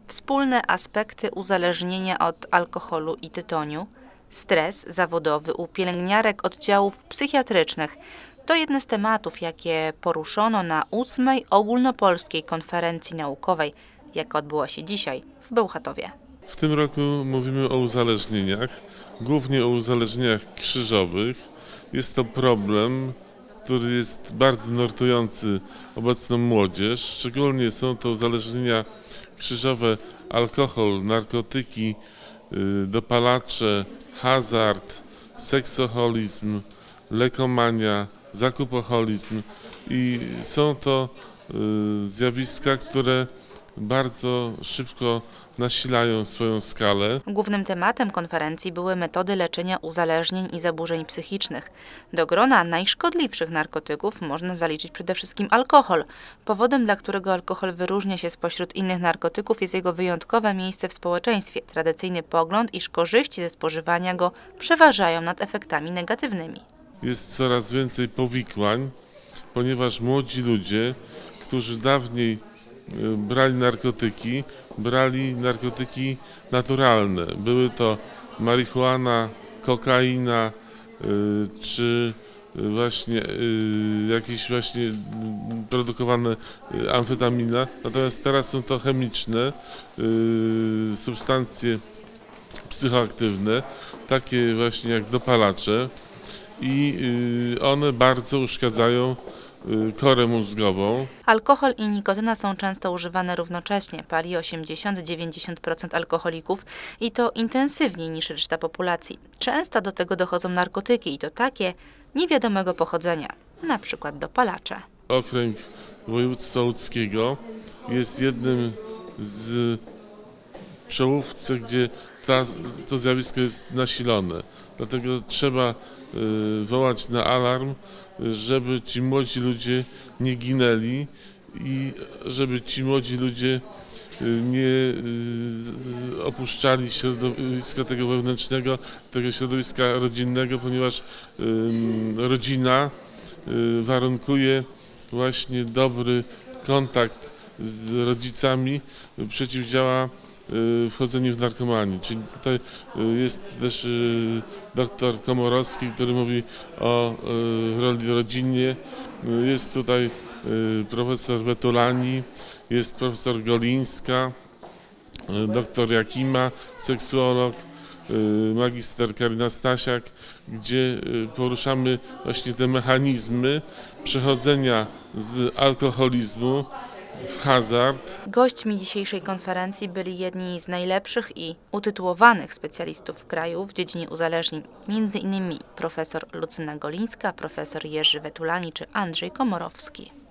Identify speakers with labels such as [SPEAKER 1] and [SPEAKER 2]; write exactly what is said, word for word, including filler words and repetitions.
[SPEAKER 1] Wspólne aspekty uzależnienia od alkoholu i tytoniu, stres zawodowy u pielęgniarek oddziałów psychiatrycznych to jedne z tematów, jakie poruszono na ósmej ogólnopolskiej konferencji naukowej, jaka odbyła się dzisiaj w Bełchatowie.
[SPEAKER 2] W tym roku mówimy o uzależnieniach, głównie o uzależnieniach krzyżowych. Jest to problem, który jest bardzo nurtujący obecną młodzież. Szczególnie są to uzależnienia krzyżowe: alkohol, narkotyki, dopalacze, hazard, seksoholizm, lekomania, zakupoholizm i są to zjawiska, które bardzo szybko nasilają swoją skalę.
[SPEAKER 1] Głównym tematem konferencji były metody leczenia uzależnień i zaburzeń psychicznych. Do grona najszkodliwszych narkotyków można zaliczyć przede wszystkim alkohol. Powodem, dla którego alkohol wyróżnia się spośród innych narkotyków, jest jego wyjątkowe miejsce w społeczeństwie. Tradycyjny pogląd, iż korzyści ze spożywania go przeważają nad efektami negatywnymi.
[SPEAKER 2] Jest coraz więcej powikłań, ponieważ młodzi ludzie, którzy dawniej brali narkotyki, brali narkotyki naturalne. Były to marihuana, kokaina, czy właśnie jakieś właśnie produkowane amfetamina. Natomiast teraz są to chemiczne substancje psychoaktywne, takie właśnie jak dopalacze, i one bardzo uszkadzają korę mózgową.
[SPEAKER 1] Alkohol i nikotyna są często używane równocześnie. Pali osiemdziesiąt do dziewięćdziesięciu procent alkoholików i to intensywniej niż reszta populacji. Często do tego dochodzą narkotyki i to takie niewiadomego pochodzenia, na przykład dopalacze.
[SPEAKER 2] Okręg województwa łódzkiego jest jednym z czołówce, gdzie ta, to zjawisko jest nasilone. Dlatego trzeba y, wołać na alarm, żeby ci młodzi ludzie nie ginęli i żeby ci młodzi ludzie nie opuszczali środowiska tego wewnętrznego, tego środowiska rodzinnego, ponieważ rodzina warunkuje właśnie dobry kontakt z rodzicami, przeciwdziała wchodzeniu w narkomanię. Czyli tutaj jest też doktor Komorowski, który mówi o roli rodzinnie. Jest tutaj profesor Wetulani, jest profesor Golińska, doktor Jakima, seksuolog, magister Karina Stasiak, gdzie poruszamy właśnie te mechanizmy przechodzenia z alkoholizmu w hazard.
[SPEAKER 1] Gośćmi dzisiejszej konferencji byli jedni z najlepszych i utytułowanych specjalistów w kraju w dziedzinie uzależnień, między innymi profesor Lucyna Golińska, profesor Jerzy Wetulani czy Andrzej Komorowski.